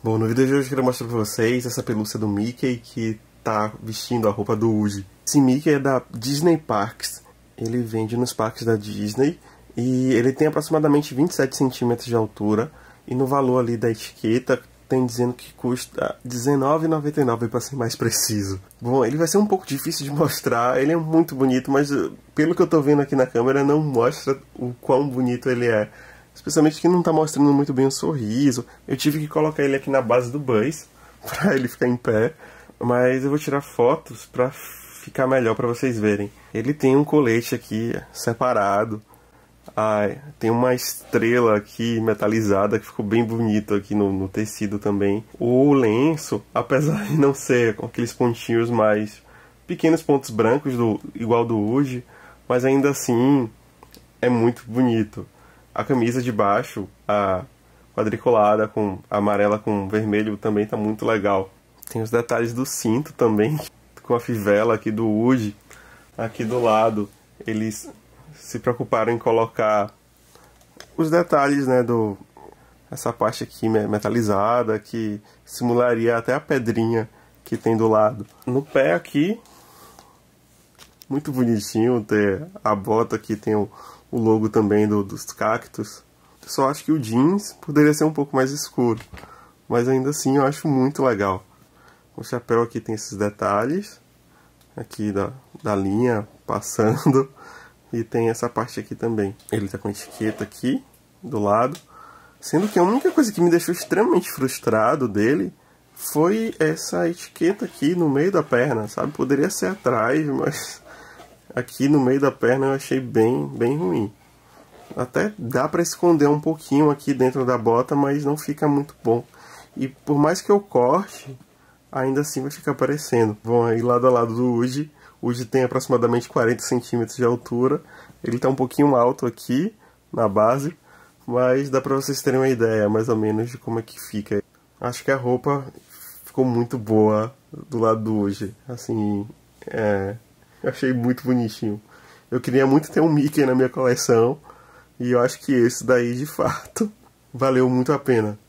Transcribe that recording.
Bom, no vídeo de hoje eu quero mostrar pra vocês essa pelúcia do Mickey que tá vestindo a roupa do Woody. Esse Mickey é da Disney Parks, ele vende nos parques da Disney e ele tem aproximadamente 27 centímetros de altura e no valor ali da etiqueta tem dizendo que custa R$19,99 para ser mais preciso. Bom, ele vai ser um pouco difícil de mostrar, ele é muito bonito, mas pelo que eu tô vendo aqui na câmera não mostra o quão bonito ele é. Especialmente que não tá mostrando muito bem o sorriso. Eu tive que colocar ele aqui na base do Buzz pra ele ficar em pé. Mas eu vou tirar fotos pra ficar melhor pra vocês verem. Ele tem um colete aqui separado. Tem uma estrela aqui metalizada que ficou bem bonito aqui no tecido também. O lenço, apesar de não ser com aqueles pontinhos mais pequenos pontos brancos igual do Woody, mas ainda assim é muito bonito. A camisa de baixo, a quadriculada com amarela com vermelho, também tá muito legal. Tem os detalhes do cinto também, com a fivela aqui do Woody. Aqui do lado, eles se preocuparam em colocar os detalhes, né, essa parte aqui metalizada, que simularia até a pedrinha que tem do lado. No pé aqui, muito bonitinho, ter a bota aqui, tem o logo também dos cactos. Eu só acho que o jeans poderia ser um pouco mais escuro, mas ainda assim eu acho muito legal. O chapéu aqui tem esses detalhes, aqui da linha passando, e tem essa parte aqui também. Ele tá com a etiqueta aqui do lado, sendo que a única coisa que me deixou extremamente frustrado dele foi essa etiqueta aqui no meio da perna, sabe? Poderia ser atrás, mas aqui no meio da perna eu achei bem ruim. Até dá pra esconder um pouquinho aqui dentro da bota, mas não fica muito bom. E por mais que eu corte, ainda assim vai ficar aparecendo. Bom, aí lado a lado do Woody. O Woody tem aproximadamente 40 centímetros de altura. Ele tá um pouquinho alto aqui na base, mas dá pra vocês terem uma ideia mais ou menos de como é que fica. Acho que a roupa ficou muito boa do lado do Woody. Assim, eu achei muito bonitinho. Eu queria muito ter um Mickey na minha coleção. E eu acho que esse daí, de fato, valeu muito a pena.